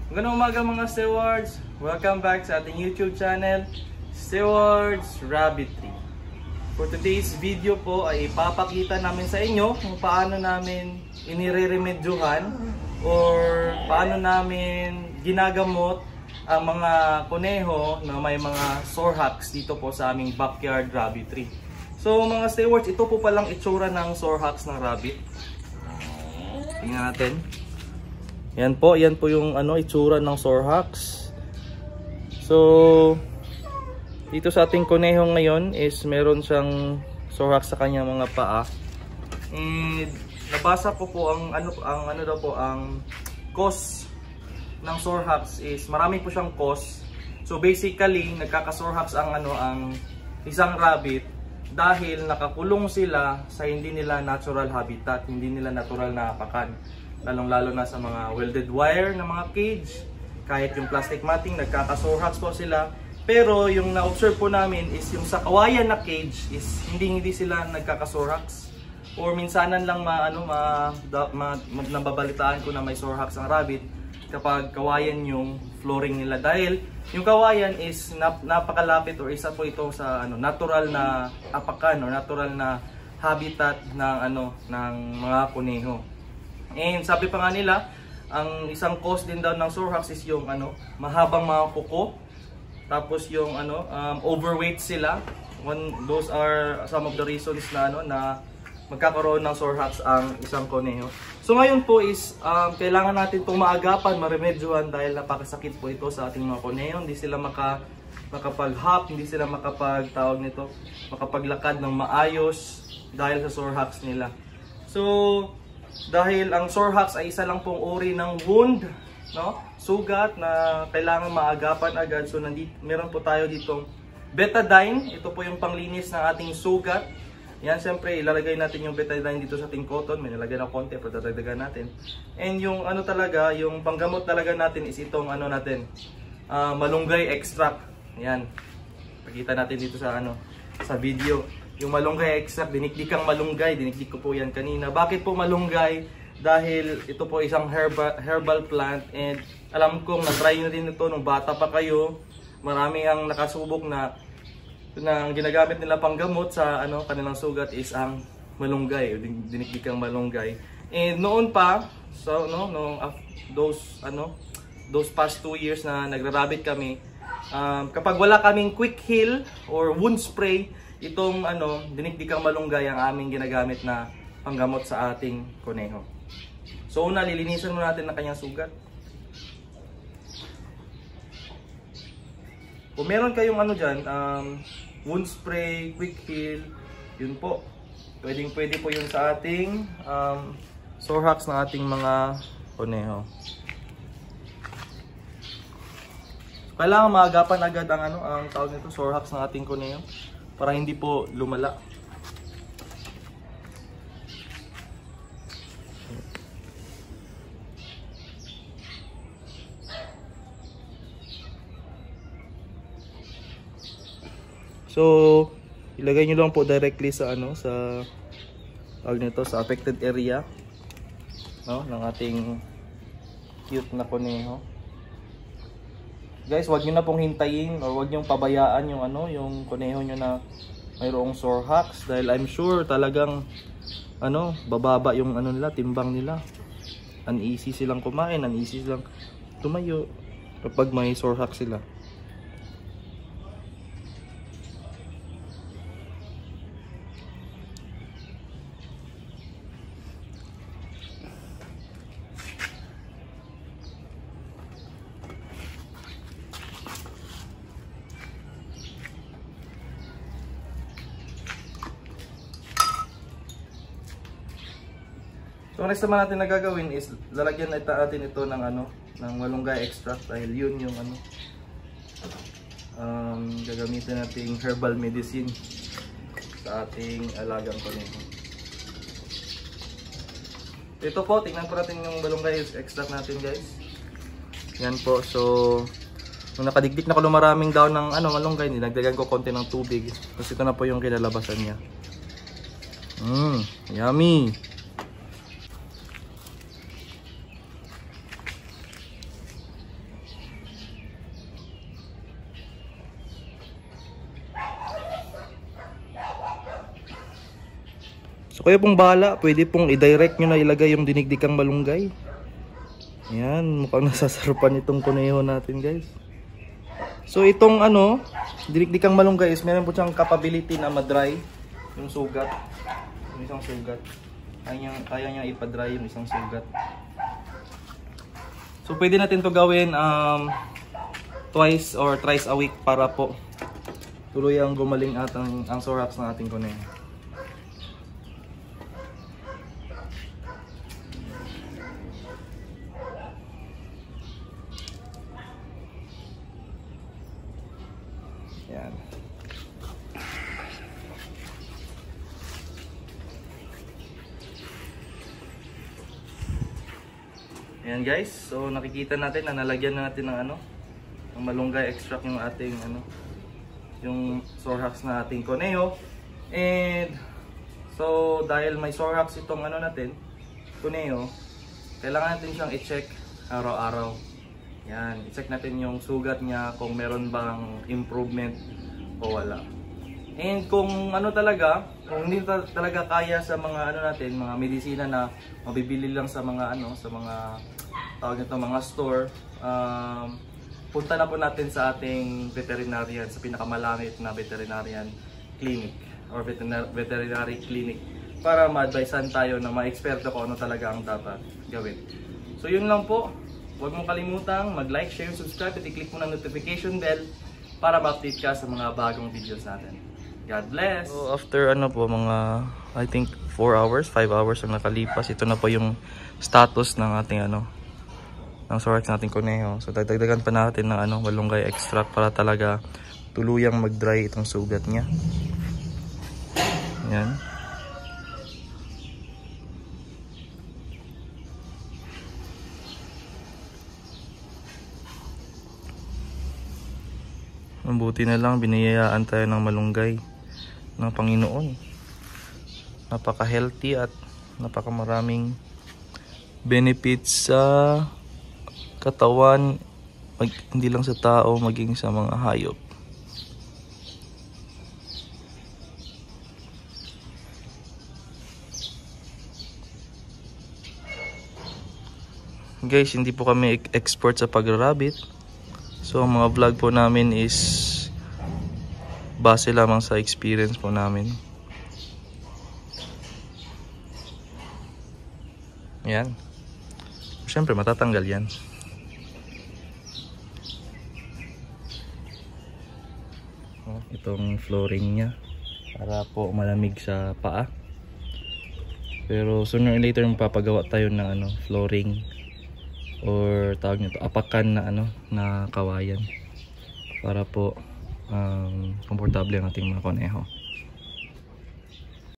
Magandang umaga mga stewards. Welcome back sa ating YouTube channel, Stewards Rabbitry. For today's video po ay ipapakita namin sa inyo kung paano namin inire-remedyohan or paano namin ginagamot ang mga kuneho na may mga Sorehocks dito po sa aming backyard rabbitry. So mga stewards, ito po palang itsura ng Sorehocks ng rabbit. Tingnan natin. Yan po yung itsura ng Sorehocks. So dito sa ating kuneho ngayon is meron siyang Sorehocks sa kanyang mga paa. And nabasa ko po ang cause ng Sorehocks is marami po siyang cause. So basically nagkaka-Sorehocks ang isang rabbit dahil nakakulong sila sa hindi nila natural habitat, hindi nila natural na apakan. Lalong-lalo na sa mga welded wire na mga cage, kahit yung plastic matting, nagkaka-Sorehocks po sila. Pero yung na-observe po namin is yung sa kawayan na cage is hindi sila nagkaka-Sorehocks. Or minsanan lang nababalitaan ko na may Sorehocks ang rabbit kapag kawayan yung flooring nila, dahil yung kawayan is napakalapit or isa po ito sa natural na apakan or natural na habitat ng mga kuneho. And sabi pa nga nila, ang isang cause din daw ng Sorehocks is yung mahabang mga kuko, tapos yung overweight sila. Those are some of the reasons na magkakaroon ng Sorehocks ang isang kuneho. So ngayon po is kailangan natin itong maagapan, maremedyohan, dahil napakasakit po ito sa ating mga kuneho. Hindi sila makapag-hop, hindi sila makapaglakad ng maayos dahil sa Sorehocks nila. So dahil ang Sorehocks ay isa lang pong uri ng wound, sugat na kailangan maagapan agad. So meron po tayo ditong betadine. Ito po yung panglinis ng ating sugat. Yan, siyempre ilalagay natin yung betadine dito sa ating cotton. May nilagay na konti, pero dadagdagan natin. And yung yung panggamot talaga natin is itong malunggay extract. Yan. Pakita natin dito sa video. Yung malunggay extract, dinikdikang malunggay, dinikdik ko po yan kanina. Bakit po malunggay? Dahil ito po isang herbal plant, and alam kong na-try nyo din ito nung bata pa kayo. Marami ang nakasubok na ginagamit nila panggamot sa kanilang sugat is ang malunggay, dinikdikang malunggay. And noon pa, so those past 2 years na nagra-rabbit kami, kapag wala kaming quick heal or wound spray, itong dinikdikang malunggay ang aming ginagamit na panggamot sa ating kuneho. So una, lilinisan muna natin ang kanyang sugat. Kung meron kayong wound spray, quick heal, yun po. Pwede po yun sa ating Sorehocks ng ating mga kuneho. Kailangan maagapan agad ang tawag nito, Sorehocks ng ating kuneho, para hindi po lumala. So ilagay nyo lang po directly sa sa affected area ng ating cute na kuneho. Guys, wag nyo na pong hintayin or wag nyo pabayaan yung kuneho nyo na mayroong Sorehocks, dahil I'm sure talagang bababa yung nila, timbang nila. Uneasy silang kumain, uneasy silang tumayo kapag may Sorehocks sila. So next naman natin na gagawin is lalagyan natin ito ng malunggay extract, dahil yun yung gagamitin nating herbal medicine sa ating alagang kuneho. Ito po, tingnan po natin yung malunggay extract natin, guys. Yan po. So nung nakadikdik na ko maraming daw ng malunggay, dinagdagan ko konti ng tubig. Tapos ito na po yung kinalabasan niya. Yummy! So kayo pong bahala, pwede pong i-direct nyo na ilagay yung dinigdikang malunggay. Ayan, mukhang nasasarupan itong kuneho natin guys. So itong dinigdikang malunggay is meron po siyang capability na ma-dry yung sugat. Yung isang sugat. Kaya niya ipa-dry yung isang sugat. So pwede natin to gawin twice or thrice a week para po tuluyang gumaling ang Sorehocks ng ating kuneho. Yan. Ayan guys, so nakikita natin na nalagyan na natin ng ng malunggay extract yung ating yung Sorehocks na ating kuneho. And so dahil may Sorehocks itong natin, kuneho, kailangan natin siyang i-check araw-araw. Yan, i-check natin yung sugat niya kung meron bang improvement o wala. And kung kung hindi talaga kaya sa mga natin, mga medisina na mabibili lang sa mga sa mga tawag nito, mga store, punta na po natin sa ating veterinarian, sa pinakamalapit na veterinarian clinic or veterinary clinic para ma-advisean tayo na ma-eksperto kung ano talaga ang dapat gawin. So yun lang po. Huwag mong kalimutang mag-like, share, subscribe at i-click mo ng notification bell para ma-update ka sa mga bagong videos natin. God bless! So after mga I think 4 hours, 5 hours ang nakalipas, ito na po yung status ng ating ng Sorehocks nating kuneho. So dagdagan pa natin ng malunggay extract para talaga tuluyang mag-dry itong sugat niya. Yan. Mabuti na lang biniyayaan tayo ng malunggay ng Panginoon. Napaka-healthy at napaka-maraming benefits sa katawan, hindi lang sa tao, maging sa mga hayop. Guys, hindi po kami expert sa pagra-rabbit. So ang mga vlog po namin is base lamang sa experience po namin. Yan. Siyempre matatanggal yan. Itong flooring niya para po malamig sa paa. Pero sooner or later magpapagawa tayo ng flooring or tawag nito apakan na na kawayan para po komportable ang ating mga kuneho.